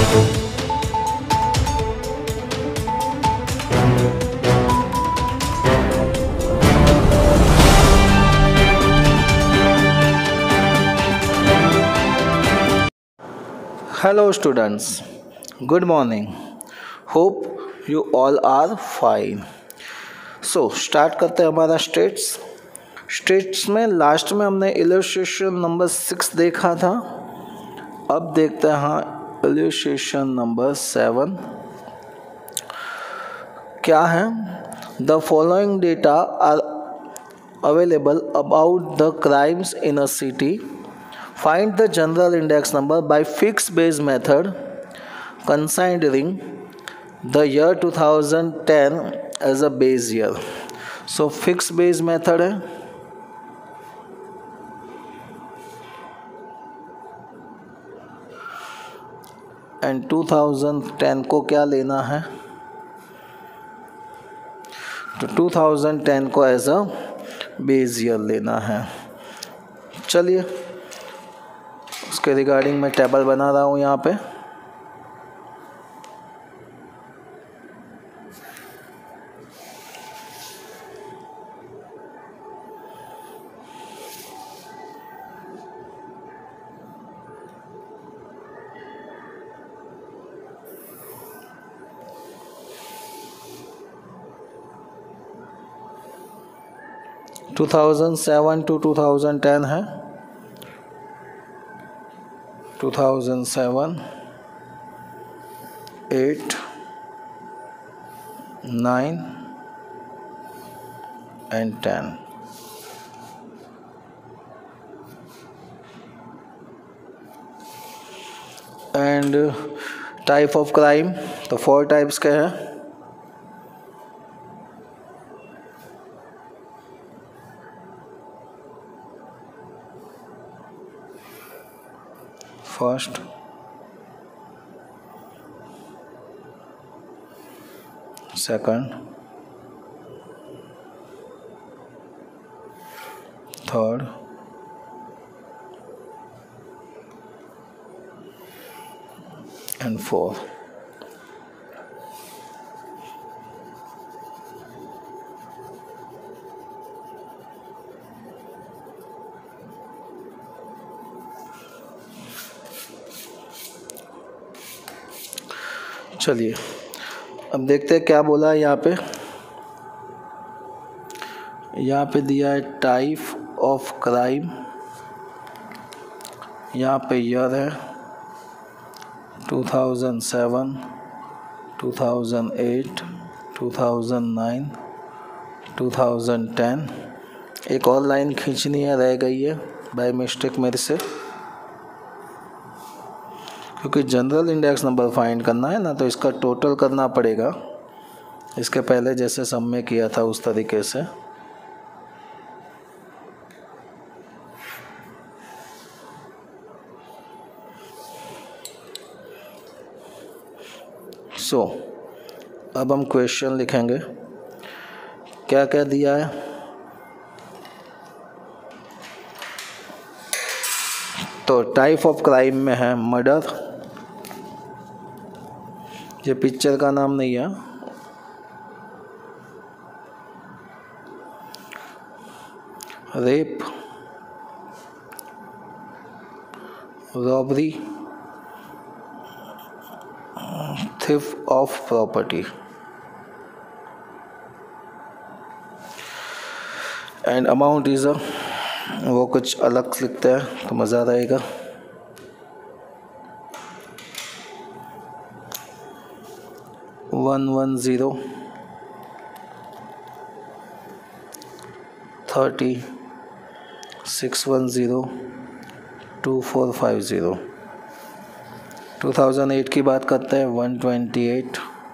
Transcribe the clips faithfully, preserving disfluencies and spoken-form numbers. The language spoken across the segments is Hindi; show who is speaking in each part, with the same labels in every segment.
Speaker 1: Hello, students. Good morning. Hope you all are fine. So, start करते हैं हमारा स्टेट्स स्टेट्स में लास्ट में हमने इलस्ट्रेशन नंबर सिक्स देखा था. अब देखते हैं इलस्ट्रेशन नंबर सेवन क्या है. The following data are available about the crimes in a city. Find the general index number by fixed base method considering the year two thousand ten as a base year. So fixed base method है. And two thousand ten को क्या लेना है, तो two thousand ten को एज अ बेस ईयर लेना है. चलिए उसके रिगार्डिंग मैं टेबल बना रहा हूँ यहाँ पे. two thousand seven to two thousand ten है. two thousand seven, eight, nine and ten. And type of crime, तो four types के हैं. First, second, third, and fourth. चलिए अब देखते हैं क्या बोला है यहाँ पे. यहाँ पे दिया है टाइप ऑफ क्राइम. यहाँ पे ईयर है two thousand seven, two thousand eight, two thousand nine, two thousand ten. एक और लाइन खींचनी है, रह गई है बाय मिस्टेक मेरे से, क्योंकि जनरल इंडेक्स नंबर फाइंड करना है ना, तो इसका टोटल करना पड़ेगा. इसके पहले जैसे सम में किया था उस तरीके से. सो so, अब हम क्वेश्चन लिखेंगे. क्या क्या दिया है, तो टाइप ऑफ क्राइम में है मर्डर. ये पिक्चर का नाम नहीं है. Rape, robbery, theft of property. And amount is a, वो कुछ अलग लिखते हैं तो मज़ा आएगा. One one zero, thirty, six one zero, two four five zero. Two thousand eight की बात करते हैं. One twenty eight,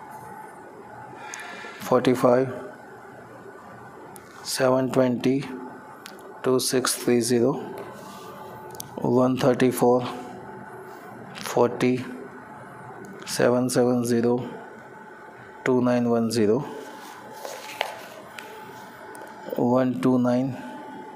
Speaker 1: forty five, seven twenty, two six three zero, one thirty four, forty, seven seven zero, two nine one zero, one two nine,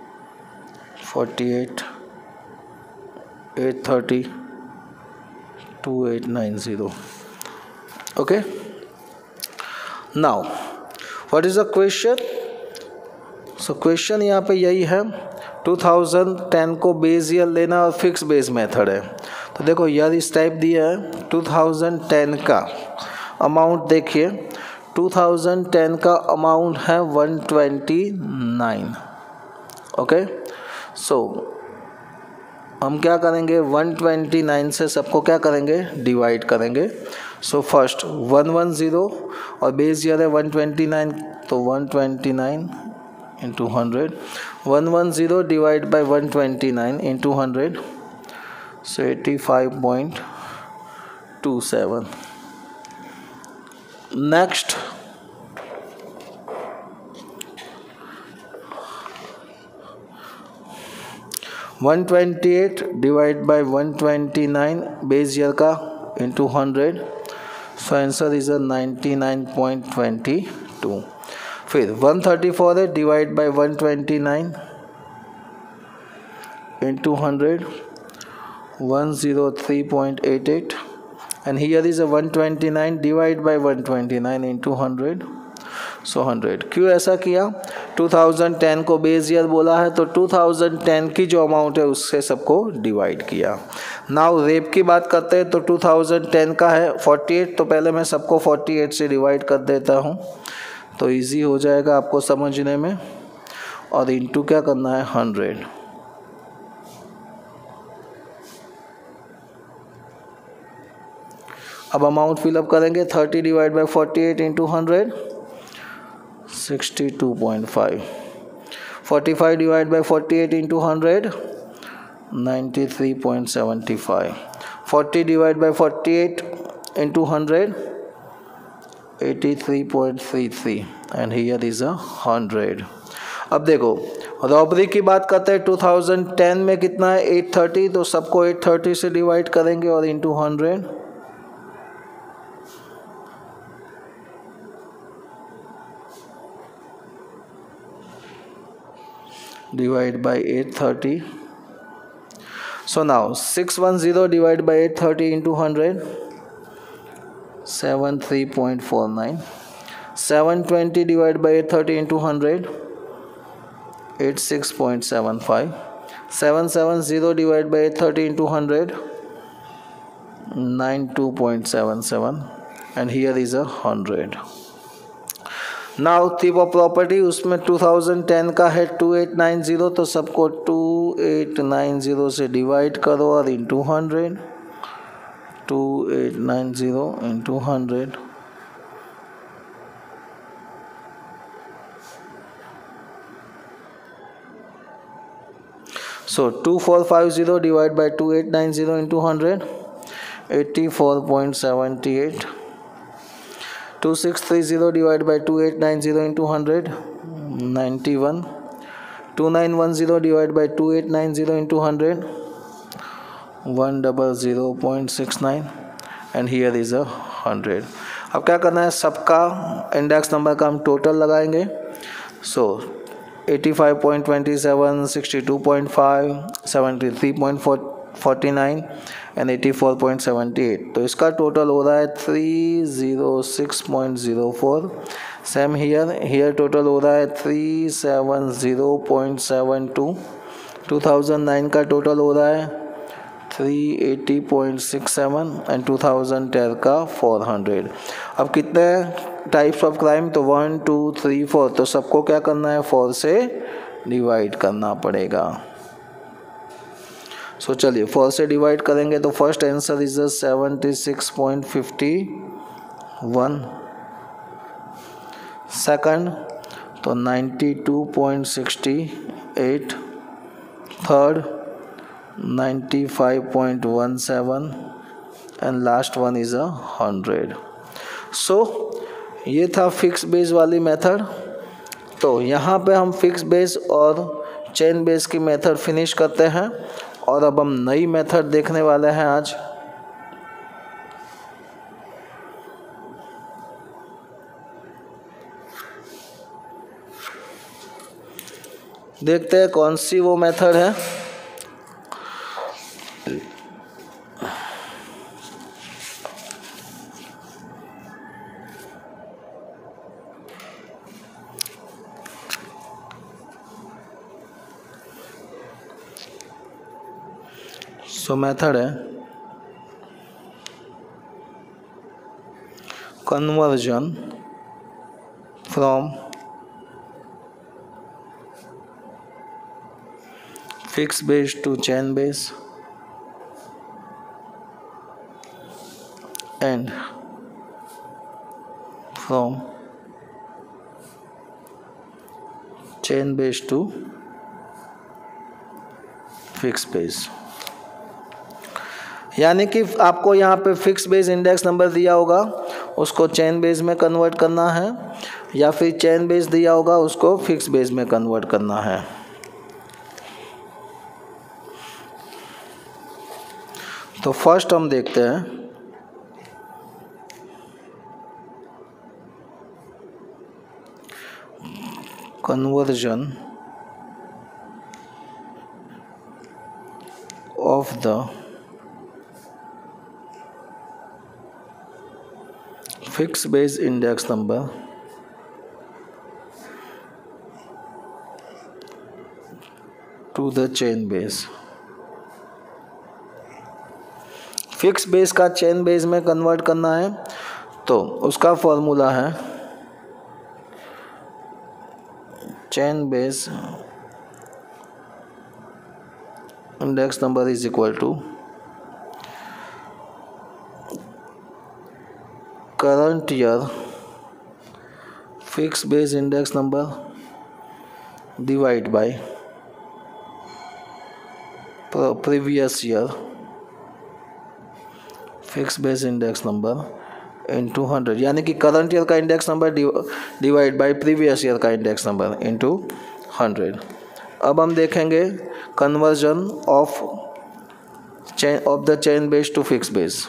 Speaker 1: forty eight, eight thirty, two eight nine zero. Okay, now what is the question? So question यहाँ पे यही है, टू थाउजेंड टेन को बेस ईयर लेना और फिक्स बेस मेथड है. तो देखो यार इस टाइप दिया है, टू थाउजेंड टेन का अमाउंट देखिए, टू थाउजेंड टेन का अमाउंट है one twenty nine. Okay, so हम क्या करेंगे, वन ट्वेंटी नाइन से सबको क्या करेंगे, डिवाइड करेंगे. So first one one zero और बेस ईयर है वन ट्वेंटी नाइन, तो one twenty nine into hundred. One one zero divide by one twenty nine into hundred, so eighty five point two seven. Next one twenty eight divide by one twenty nine base year का into hundred, so answer is a ninety nine point two two. फिर वन थर्टी फोर है, divide by one twenty nine into hundred, one zero three point eight eight. and here is a one twenty nine divide by one twenty nine into hundred, so hundred. क्यों ऐसा किया, टू थाउजेंड टेन को बेस ईयर बोला है तो टू थाउजेंड टेन की जो अमाउंट है उससे सबको डिवाइड किया. नाउ रेप की बात करते हैं, तो टू थाउजेंड टेन का है फोर्टी एट, तो पहले मैं सबको फोर्टी एट से डिवाइड कर देता हूँ तो इजी हो जाएगा आपको समझने में. और इंटू क्या करना है, हंड्रेड. अब अमाउंट फिलअप करेंगे, thirty divide by forty eight into hundred, sixty two point five. Forty five divide by forty eight into hundred, ninety three point seventy five. Forty divide by forty eight into hundred, eighty three point three three. And here is a hundred. अब देखो रॉबरी की बात करते हैं, टू थाउजेंड टेन में कितना है, एट थर्टी, तो सबको एट थर्टी से डिवाइड करेंगे और into hundred, divide by eight thirty. So now six hundred ten divided by eight thirty into one hundred, seventy-three point four nine. seven twenty divided by eight thirty into one hundred, eighty-six point seven five. seven seventy divided by eight thirty into one hundred, ninety-two point seven seven. And here is a one hundred. Now theft of property, उसमें टू थाउजेंड टेन का है टू एट नाइन ज़ीरो, तो सबको टू एट नाइन ज़ीरो से डिवाइड करो और into hundred, two eight nine zero into hundred. So two four five zero divide by two eight nine zero into hundred, eighty four point seventy eight. Two six three zero divided by two eight nine zero into one hundred, ninety-one. Two nine one zero divided by two eight nine zero into one hundred, one hundred point six nine. and here is a one hundred. अब क्या करना है, सबका इंडेक्स नंबर का हम टोटल लगाएंगे. So eighty five point two seven, sixty two point five, seventy three point forty nine and eighty four point seventy eight. तो इसका टोटल हो रहा है three zero six point zero four. Same here, here total हो रहा है three seven zero point seven two. Two thousand nine का टोटल हो रहा है three eighty point six seven and two thousand ten का फोर हंड्रेड. अब कितने टाइप्स ऑफ क्राइम, तो वन टू थ्री फोर, तो सबको क्या करना है, फोर से डिवाइड करना पड़ेगा. सो so, चलिए फोर से डिवाइड करेंगे तो first answer is seventy six point fifty one. Second तो ninety two point sixty eight. Third ninety five point one seven and last one is a hundred. So ये था फिक्स बेस वाली मेथड. तो यहाँ पे हम फिक्स बेस और चेन बेस की मेथड फिनिश करते हैं और अब हम नई मेथड देखने वाले हैं आज. देखते हैं कौन सी वो मेथड है. सो मेथड है conversion from fix base to chain base and from chain base to fix base. यानी कि आपको यहाँ पे फिक्स बेस इंडेक्स नंबर दिया होगा, उसको चेन बेस में कन्वर्ट करना है, या फिर चेन बेस दिया होगा उसको फिक्स बेस में कन्वर्ट करना है। तो फर्स्ट हम देखते हैं conversion of the fix base index number to the chain base. Fix base का चेन बेस में कन्वर्ट करना है, तो उसका फॉर्मूला है chain base index number is equal to current year fix base index number divide by previous year fix base index number into hundred. यानी कि करंट ईयर का index number divide by previous year का इंडेक्स नंबर इंटू हंड्रेड। अब हम देखेंगे conversion of chain of the chain base to fix base.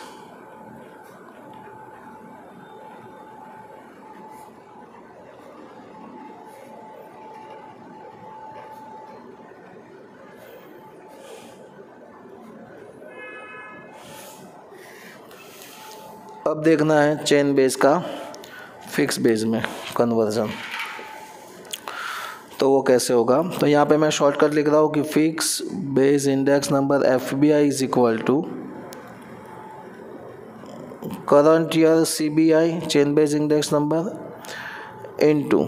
Speaker 1: अब देखना है चेन बेस का फिक्स बेस में कन्वर्जन, तो वो कैसे होगा। तो यहाँ पे मैं शॉर्टकट लिख रहा हूँ कि fix base index number F B I is equal to current year C B I chain base index number into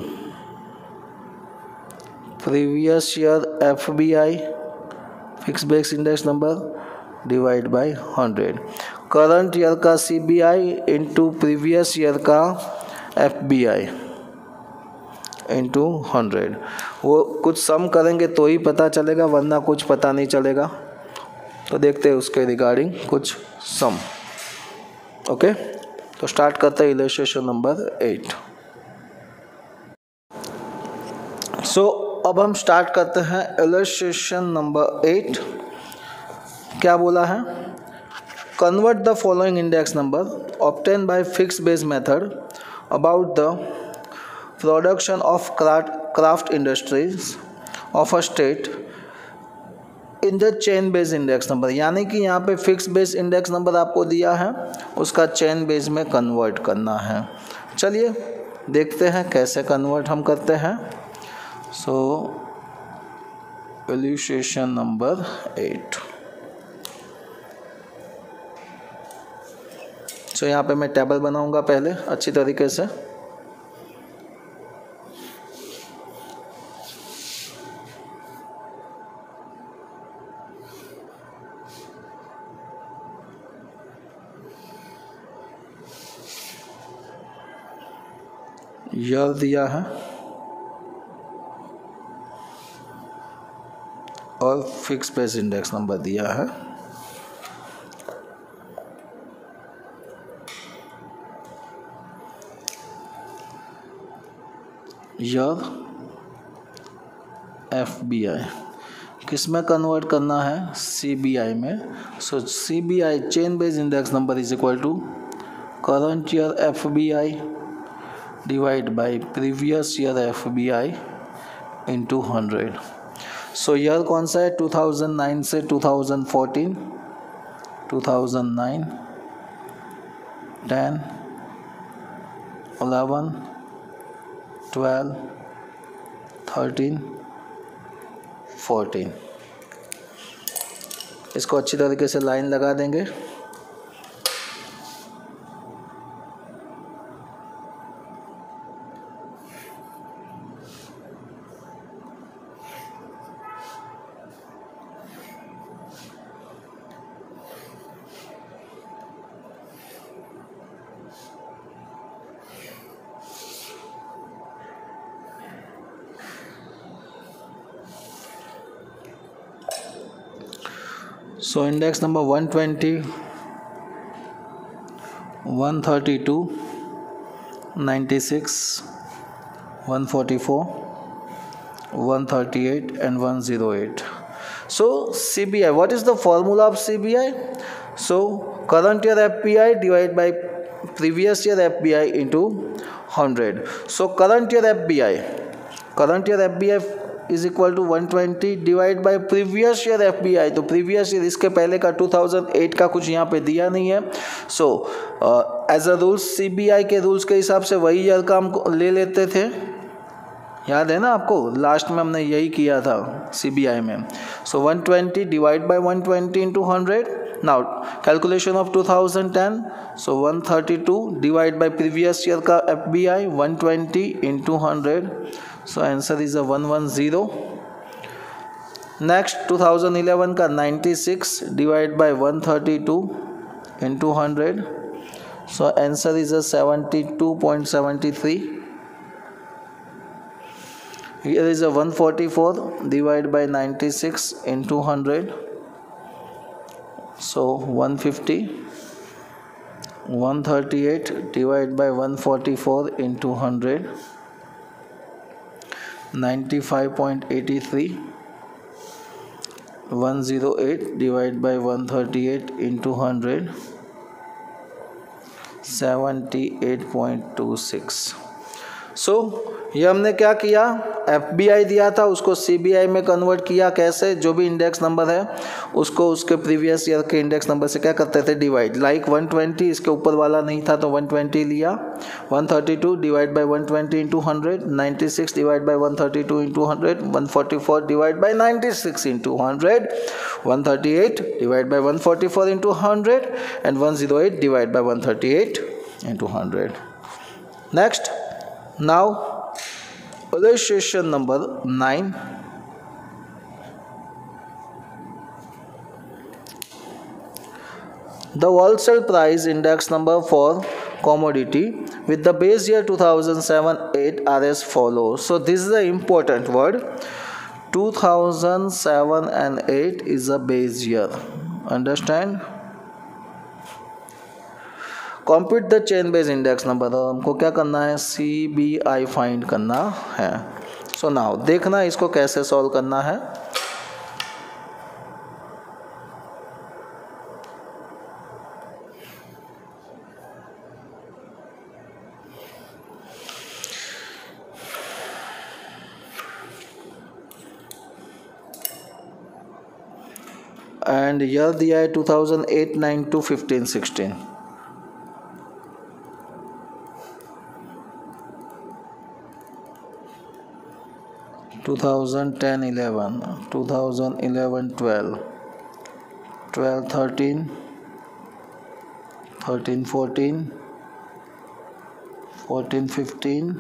Speaker 1: previous year F B I fix base index number divide by hundred. Current year का C B I into previous year का F B I into hundred. वो कुछ सम करेंगे तो ही पता चलेगा, वरना कुछ पता नहीं चलेगा। तो देखते हैं उसके रिगार्डिंग कुछ सम। ओके, तो स्टार्ट करते हैं इलस्ट्रेशन नंबर एट। सो अब हम स्टार्ट करते हैं इलस्ट्रेशन नंबर एट। क्या बोला है? Convert the following index number obtain by fix base method about the production of craft industries of a state in the chain base index number. यानी कि यहाँ पे फिक्स बेस इंडेक्स नंबर आपको दिया है, उसका चेन बेस में कन्वर्ट करना है। चलिए देखते हैं कैसे कन्वर्ट हम करते हैं। So illustration number eight. सो यहाँ पे मैं टेबल बनाऊंगा पहले अच्छी तरीके से। ईयर दिया है और फिक्स बेस इंडेक्स नंबर दिया है। ईयर एफ बी आई किस में कन्वर्ट करना है? सी बी आई में। So C B I chain base index number is equal to current year F B I divide by previous year F B I into hundred. So year कौन सा है? टू थाउजेंड नाइन से two thousand fourteen, two thousand nine, ten, eleven, twelve, thirteen, fourteen. इसको अच्छी तरीके से लाइन लगा देंगे। So index number one twenty, one thirty-two, ninety-six, one forty-four, one thirty-eight and one oh eight. So C B I, what is the formula of C B I? So current year F B I divided by previous year F B I into one hundred. So current year F B I, current year F B I is equal to one twenty divide by previous year F B I. तो प्रीवियस ईयर इसके पहले का टू थाउजेंड एट का कुछ यहाँ पे दिया नहीं है। So as a rules C B I के रूल्स के हिसाब से वही ईयर का हम ले लेते थे, याद है ना आपको, लास्ट में हमने यही किया था सी बी आई में। So one twenty divide by one twenty into hundred. Now calculation of two thousand ten, so one thirty two divide by previous year का F B I one twenty into hundred. So answer is a one one zero. Next two thousand eleven का ninety six divide by one thirty two into hundred. So answer is a seventy two point seventy three. Here is a one forty-four divided by ninety-six into one hundred. So one fifty. one thirty-eight divided by one forty-four into one hundred. ninety-five point eight three. one oh eight divided by one thirty-eight into one hundred. seventy-eight point two six. So so, ये हमने क्या किया, एफ बी आई दिया था उसको सी बी आई में कन्वर्ट किया। कैसे, जो भी इंडेक्स नंबर है उसको उसके प्रीवियस ईयर के इंडेक्स नंबर से क्या करते थे, डिवाइड। लाइक वन ट्वेंटी इसके ऊपर वाला नहीं था तो वन ट्वेंटी लिया। One thirty two divide by one twenty into hundred. Ninety six divide by one thirty two into hundred. One forty four divide by ninety six into hundred. One thirty eight divide by one forty four into hundred and one zero eight divide by one thirty eight into hundred. Next, now illustration number nine. The wholesale price index number for commodity with the base year two thousand seven eight are as follows. So this is the important word. two thousand seven and eight is a base year. Understand? Compute the chain base index number. तो हमको क्या करना है, सी बी आई फाइंड करना है। सो so नाउ देखना इसको कैसे सॉल्व करना है। एंड ईयर दिया है two thousand eight nine to fifteen sixteen. two thousand ten eleven, two thousand eleven twelve, twelve thirteen, thirteen fourteen, fourteen fifteen,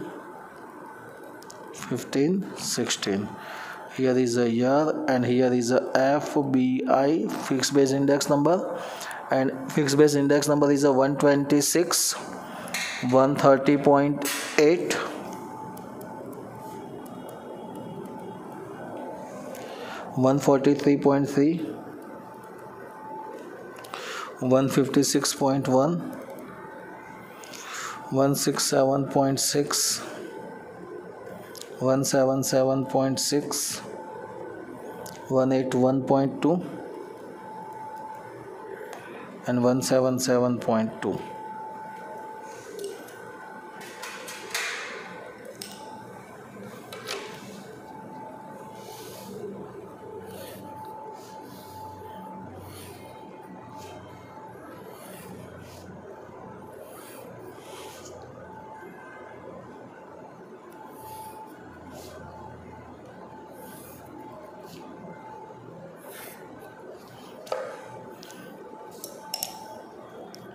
Speaker 1: fifteen sixteen. Here is a year and here is a F B I, fixed base index number, and fixed base index number is a one twenty-six, one thirty point eight, one forty-three point three, one fifty-six point one, one sixty-seven point six, one seventy-seven point six, one eighty-one point two and one seventy-seven point two.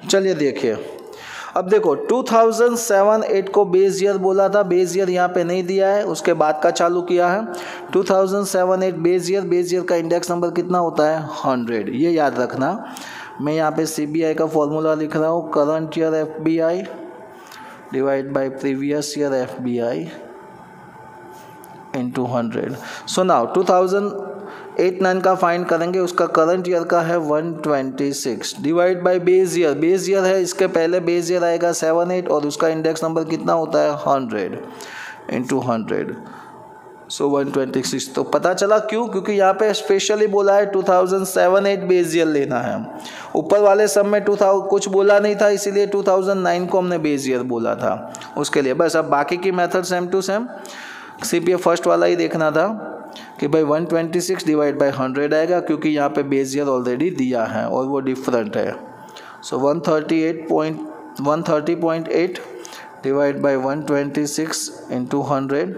Speaker 1: चलिए देखिए, अब देखो टू थाउजेंड सेवन एट को बेस ईयर बोला था, बेस ईयर यहाँ पे नहीं दिया है, उसके बाद का चालू किया है। Two thousand seven eight base year, base year का इंडेक्स नंबर कितना होता है हंड्रेड, ये याद रखना। मैं यहाँ पे सीबीआई का फॉर्मूला लिख रहा हूँ, current year FBI divide by previous year FBI into hundred. So now two thousand eight nine का फाइंड करेंगे, उसका करंट ईयर का है one twenty six divide by base year, base year है, इसके पहले बेस ईयर आएगा सेवन एट और उसका इंडेक्स नंबर कितना होता है hundred into hundred, so one twenty six. तो पता चला क्यों, क्योंकि यहाँ पे स्पेशली बोला है two thousand seven eight base year लेना है। ऊपर वाले सब में टू थाउजेंड कुछ बोला नहीं था, इसीलिए टू थाउजेंड नाइन को हमने बेस ईयर बोला था उसके लिए। बस अब बाकी की method same to same, CPA first वाला ही देखना था कि भाई one twenty six divide by hundred आएगा, क्योंकि यहाँ पे बेस ईयर ऑलरेडी दिया है और वो डिफरेंट है। So one thirty eight point one thirty point eight divide by one twenty six into hundred,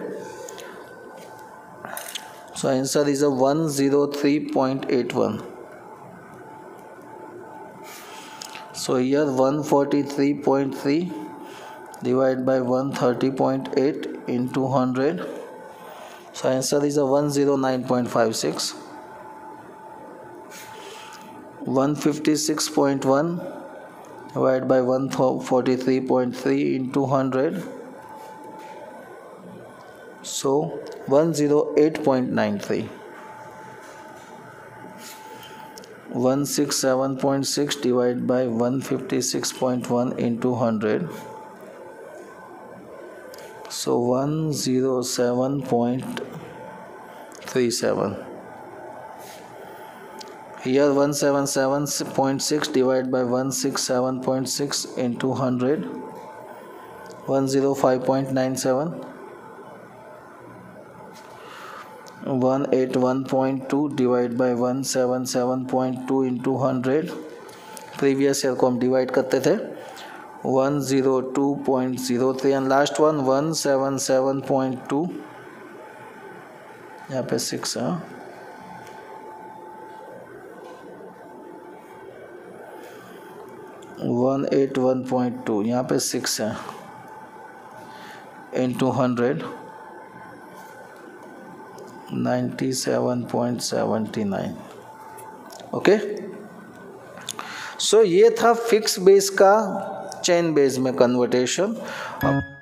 Speaker 1: so answer is a one zero three point eight one. So here one forty three point three divided by one thirty point eight into one hundred, so answer is a one oh nine point five six. one fifty-six point one divided by one forty-three point three into one hundred, so one oh eight point nine three. one sixty-seven point six divided by one fifty-six point one into one hundred, so one oh seven point three seven. Here one seventy-seven point six divided by one sixty-seven point six into one hundred, one oh five point nine seven. one eighty-one point two divided by one seventy-seven point two into one hundred, previous year को हम डिवाइड करते थे, one oh two point zero three, and last one one seventy-seven point two, यहाँ पे सिक्स है, one eighty-one point two, यहाँ पे सिक्स है, into hundred, ninety-seven point seven nine. Okay, so ये था फिक्स बेस का चेन बेस में कन्वर्टेशन।